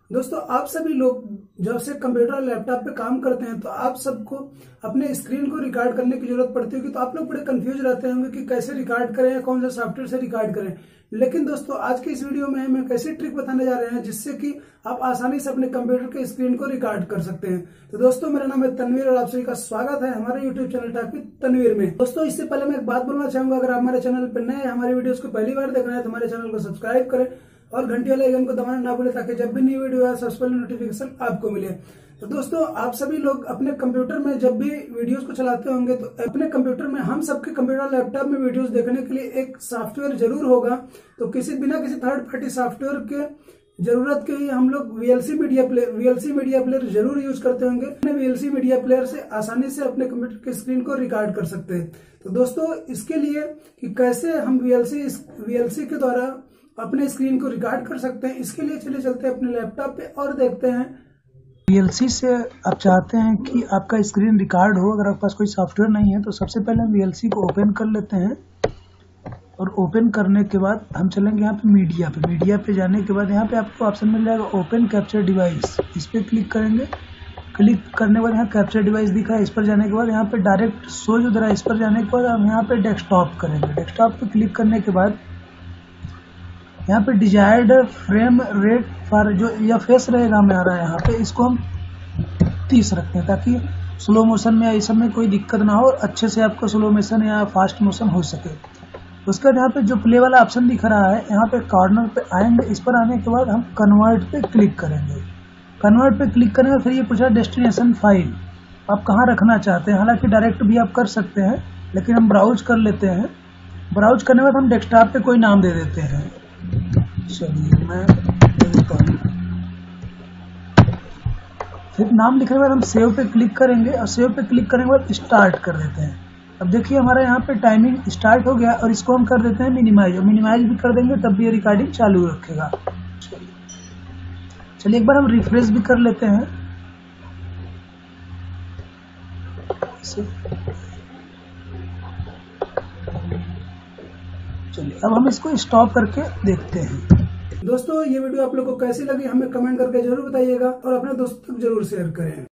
दोस्तों आप सभी लोग जब से कंप्यूटर और लैपटॉप पे काम करते हैं तो आप सबको अपने स्क्रीन को रिकॉर्ड करने की जरूरत पड़ती होगी। तो आप लोग बड़े कंफ्यूज रहते होंगे कि कैसे रिकॉर्ड करें या कौन से सॉफ्टवेयर से रिकॉर्ड करें। लेकिन दोस्तों आज के इस वीडियो में हम एक ऐसी ट्रिक बताने जा रहे हैं जिससे कि आप आसानी से अपने कंप्यूटर के स्क्रीन को रिकॉर्ड कर सकते हैं। तो दोस्तों मेरा नाम है तनवीर और आप सभी का स्वागत है हमारे YouTube channel talk with Tanveer में। दोस्तों इससे पहले मैं एक बात बोलना चाहूंगा, अगर आप हमारे चैनल पर नए हैं, हमारी वीडियोस को पहली बार देख रहे हैं तो हमारे चैनल को सब्सक्राइब करें और घंटी वाले आइकन को दबाना ना भूलें ताकि जब भी नई वीडियो आए सबसे पहले नोटिफिकेशन आपको मिले। तो दोस्तों आप सभी लोग अपने कंप्यूटर में जब भी वीडियोस को चलाते होंगे तो अपने कंप्यूटर में हम सबके कंप्यूटर लैपटॉप में वीडियोस देखने के लिए एक सॉफ्टवेयर जरूर होगा। तो बिना किसी थर्ड पार्टी सॉफ्टवेयर के जरूरत के ही हम लोग वीएलसी मीडिया प्लेयर जरूर यूज करते होंगे। वीएलसी मीडिया प्लेयर से आसानी से अपने कंप्यूटर के स्क्रीन को रिकॉर्ड कर सकते हैं। तो दोस्तों इसके लिए कि कैसे हम वीएलसी के द्वारा अपने स्क्रीन को रिकॉर्ड कर सकते हैं, इसके लिए चले चलते हैं अपने लैपटॉप पे और देखते हैं। वीएलसी से आप चाहते हैं कि आपका स्क्रीन रिकॉर्ड हो, अगर आपके पास कोई सॉफ्टवेयर नहीं है तो सबसे पहले हम वीएलसी को ओपन कर लेते हैं और ओपन करने के बाद हम चलेंगे यहाँ पे मीडिया पे जाने के बाद यहाँ पे आपको ऑप्शन मिल जाएगा ओपन कैप्चर डिवाइस। इस पर क्लिक करेंगे। क्लिक करने के बाद यहाँ कैप्चर डिवाइस दिखा है, इस पर जाने के बाद यहाँ पे डायरेक्ट शो जो रहा है, इस पर जाने के बाद हम यहाँ पे डेस्कटॉप करेंगे। डेस्कटॉप पे क्लिक करने के बाद यहाँ पे डिजायर्ड फ्रेम रेट फॉर जो या फेस रहेगा हमें आ रहा है यहाँ पे, इसको हम 30 रखते हैं ताकि स्लो मोशन में या इस सब में कोई दिक्कत ना हो, अच्छे से आपको स्लो मोशन या फास्ट मोशन हो सके। उसके बाद यहाँ पे जो प्ले वाला ऑप्शन दिख रहा है यहाँ पे कॉर्नर पे आएंगे, इस पर आने के बाद हम कन्वर्ट पे क्लिक करेंगे। कन्वर्ट पे क्लिक करेंगे फिर ये पूछा डेस्टिनेशन फाइल आप कहाँ रखना चाहते हैं। हालांकि डायरेक्ट भी आप कर सकते हैं लेकिन हम ब्राउज कर लेते हैं। ब्राउज करने के बाद हम डेस्कटॉप पे कोई नाम दे देते हैं। चलिए मैं देता हूँ। फिर नाम लिखने के बाद हम सेव पे क्लिक करेंगे और सेव पे क्लिक करने के बाद स्टार्ट कर देते हैं। अब देखिए हमारा यहाँ पे टाइमिंग स्टार्ट हो गया और इसको हम कर देते हैं मिनिमाइज। और मिनिमाइज भी कर देंगे तब भी ये रिकॉर्डिंग चालू रखेगा। चलिए एक बार हम रिफ्रेश भी कर लेते हैं। चलिए अब हम इसको स्टॉप करके देखते हैं। दोस्तों ये वीडियो आप लोगों को कैसी लगी हमें कमेंट करके जरूर बताइएगा और अपने दोस्तों तक जरूर शेयर करें।